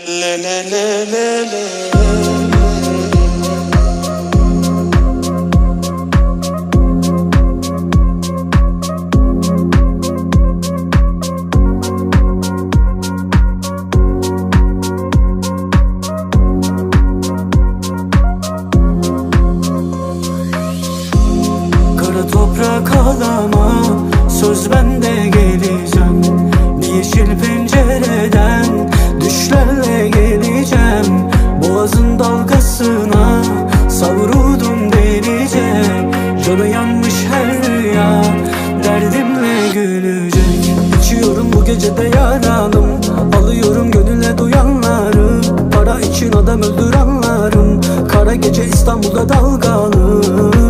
Le le le le le. Kara toprak ağlama, söz bende geleceğim. Bir yeşil pencereden düşlerle geleceğim. Boğazın dalgasına savruldum delice. Canı yanmış her rüya derdimle gülecek. İçiyorum bu gecede yaranım, alıyorum gönüle duyanları. Para için adam öldürenlerim, kara gece İstanbul'da dalgalı.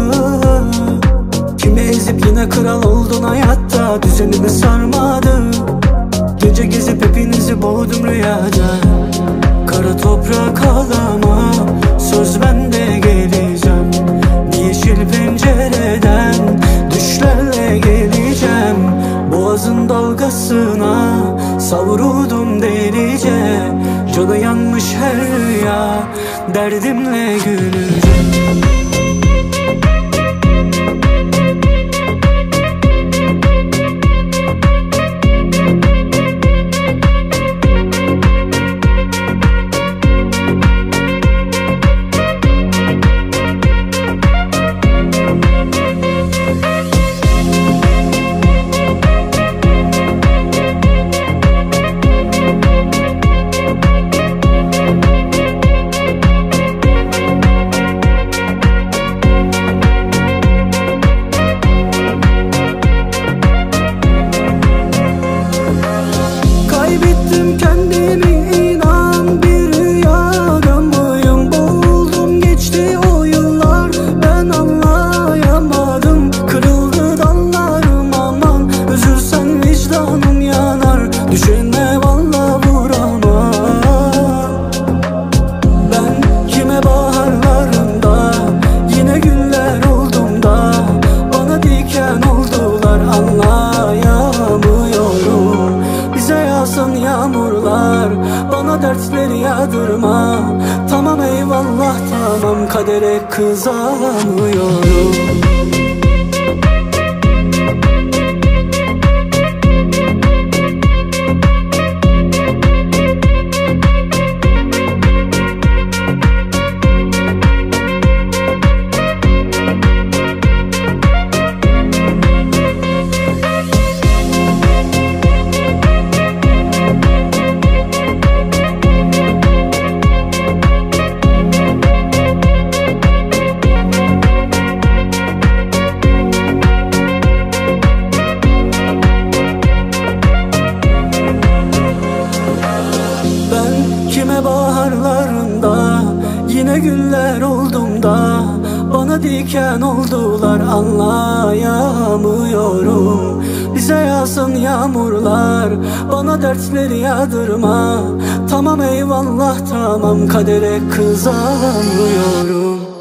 Kimi ezip yine kral oldun hayatta, düzenimi sarmadı. Gece gezip hepinizi boğdum rüyada. Kara toprak ağlama, söz bende geleceğim. Bir yeşil pencereden düşlerle geleceğim. Boğazın dalgasına savruldum delice. Canı yanmış her rüya derdimle gülecek. Kaybettim kendimi, inan bir rüyada mıyım? Boğuldum geçti o yıllar, ben anlayamadım. Kırıldı dallarım, aman üzülsen vicdanım yanar. Düşene valla vuramam. Ben kime baharlarında yine güller oldum da bana diken oldular, anlayamıyorum. Bize yağsın yağmurlar, bana dertleri yağdırma. Tamam eyvallah tamam, kadere kızamıyorum. Kime baharlarında yine güller oldum da bana diken oldular, anlayamıyorum. Bize yağsın yağmurlar, bana dertleri yağdırma. Tamam eyvallah tamam, kadere kızamıyorum.